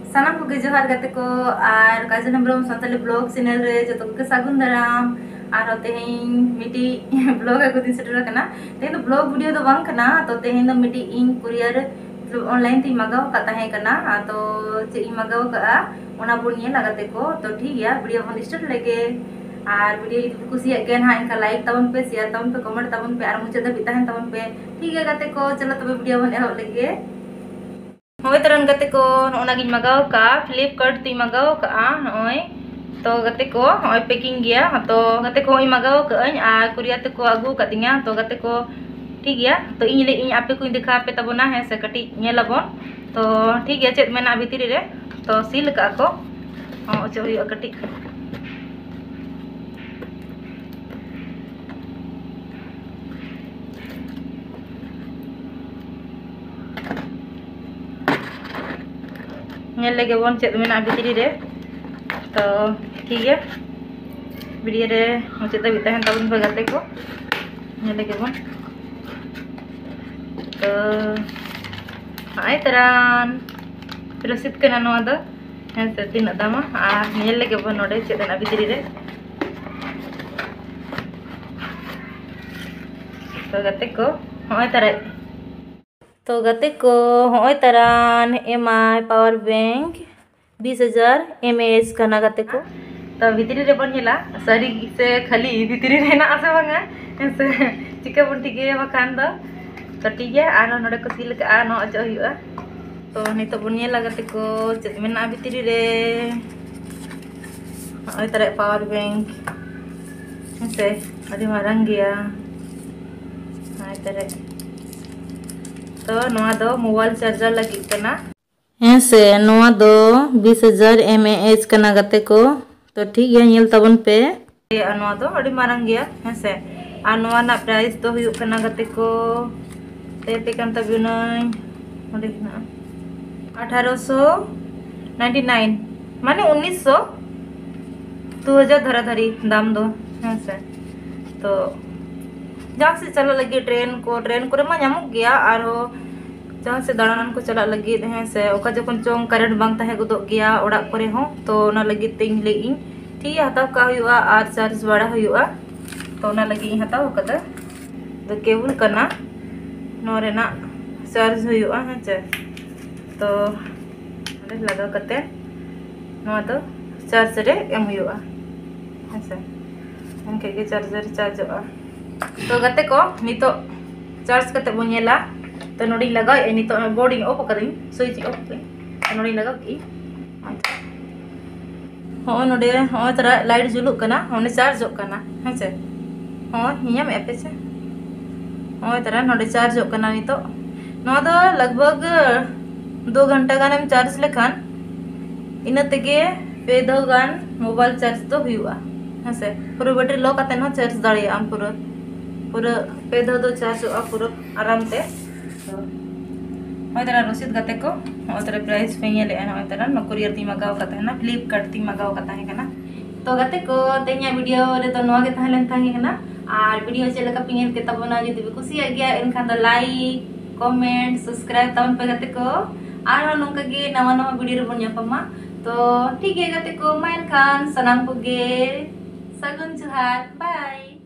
सानाम को जोहार गाते को और काजल हेम्ब्रम सानताली ब्लॉग चैनल रे जो को सागुन दाराम और तेहें मिटी ब्लॉग को दिन सेटर कना तेहें तो ब्लॉग वीडियो तो बांग कना तो तेहें तो मिटी इन कुरियर ऑनलाइन ती मगाव का ताहे कना तो चे इन मगाव का ओना बुनिया लगाते को तो ठीक है वीडियो बन स्टार्ट लेके और वीडियो इतु कुसिया के ना इनका लाइक तबन पे शेयर तबन पे कमेंट तबन पे और मुझे दबी ताहन तबन पे ठीक है गाते को चलो तबे वीडियो बन एहो लेके होय तरन गते को ओना गिन मगाव का फ्लिपकार्ट ती मगाव का होय तो गते को होय पैकिंग गया तो गते को मगाव का आ कुरिया ते को आगू का दिया तो गते को ठीक गया तो इन आपे को दिखा पे तबना है से कटी नेलाबन तो ठीक गया चेत मेना भीतरी रे तो सील का को ओचो हुई कटी लगे बन चेत मेना भीतरी रे तो ठीक है वीडियो रे मुझे दबी तहन तबन पे गाते को लगे बन तो हाय तरन रसीद कना नवा द हेंसे तीन दामा आ नेल लगे बन नोडे चेतना भीतरी रे तो गाते को होय तारे तो गाते को होय तरन एमआई पावर बैंक 20,000 mAh कना गाते को तो भीतरी रे बन नेला सारी से खाली भीतरी रे ना आसे बांगा हेंसे चिका बन ठीक है बखान द तो ठीक है आ नोडे को सील का न अचो हुआ तो नित बन नेला गाते को चेत मेना भीतरी रे होय तारे पावर बैंक हेंसे अभी मारंग गया होय तारे तो नवा दो मोबाइल चार्जर लगी कना हेंसे नवा दो 20,000 mAh कना गाते को तो ठीक है नेल तबन पे नवा दो अड़ी मारंग गया हेंसे आ नवा ना प्राइस तो हुई कना गाते को ते पे कान तबिनय ओडे ना 1899 माने 1900 2000 धरा धरी दाम दो हेंसे तो जहाँ से चला लगी ट्रेन को मा नामुक गया और जहाँ से दाड़ान को चला लगी हैं से ओका जखन चोंग करेंट बांग तहे गुदो गया ओड़ा करे हो तो ना लगी तिंग लेगी ठीक है हताव का हुआ और चार्ज बड़ा हुआ तो ना लगी हताव कदा तो केबल कना नोरे ना चार्ज हुआ है चे तो लगा कते नवा तो चार्ज रे एम हुआ है से उनके के चार्जर चार्ज हुआ तो गते को नितो चार्ज करते बोनेला तो नोडी लगा नितो बोर्डिंग ऑफ करिन स्विच ऑफ पे नोडी लगा की हो नोडे हो तरा लाइट जुलुक कना होने चार्ज हो कना हेसे हो हियाम एपे से हो तरा नोडे चार्ज हो कना नितो नो दो लगभग 2 घंटा गान हम चार्ज लेखान इना तेगे पे दो गान मोबाइल चार्ज तो हुआ हेसे पूरा बैटरी लो काते न चार्ज दाड़िया हम पूरा पे दो चार्ज हो पूरा आराम ते तो होय तरह रसीद गाते को होय तरह प्राइस पे ये ले होय तरह न कुरियर ती मगाव कता है ना फ्लिपकार्ट ती मगाव कता है कना तो गाते को तेኛ वीडियो रे तो नवा के ताहलेन ताही कना और वीडियो चले का पिंगेल के तबना जदि भी खुशी आ गया इनखान द लाइक कमेंट सब्सक्राइब तबन पे गाते को और नोंका गे नवा नवा वीडियो रे बन यापमा तो ठीक है गाते को माइन खान सनाम को गे सगुन जुहार बाय।